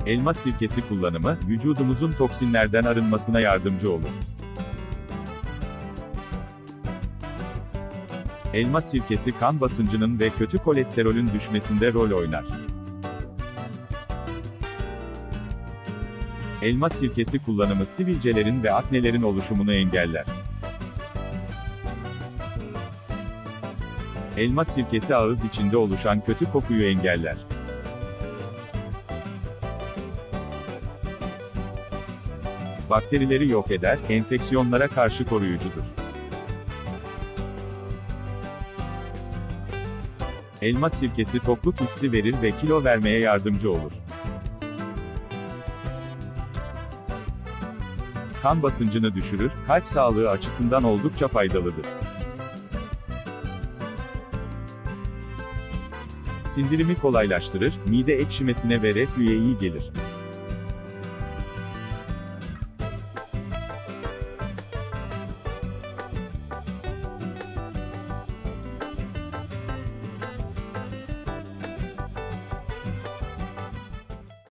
Elma sirkesi kullanımı, vücudumuzun toksinlerden arınmasına yardımcı olur. Elma sirkesi kan basıncının ve kötü kolesterolün düşmesinde rol oynar. Elma sirkesi kullanımı sivilcelerin ve aknelerin oluşumunu engeller. Elma sirkesi ağız içinde oluşan kötü kokuyu engeller. Bakterileri yok eder, enfeksiyonlara karşı koruyucudur. Elma sirkesi tokluk hissi verir ve kilo vermeye yardımcı olur. Kan basıncını düşürür, kalp sağlığı açısından oldukça faydalıdır. Sindirimi kolaylaştırır, mide ekşimesine ve reflüye iyi gelir.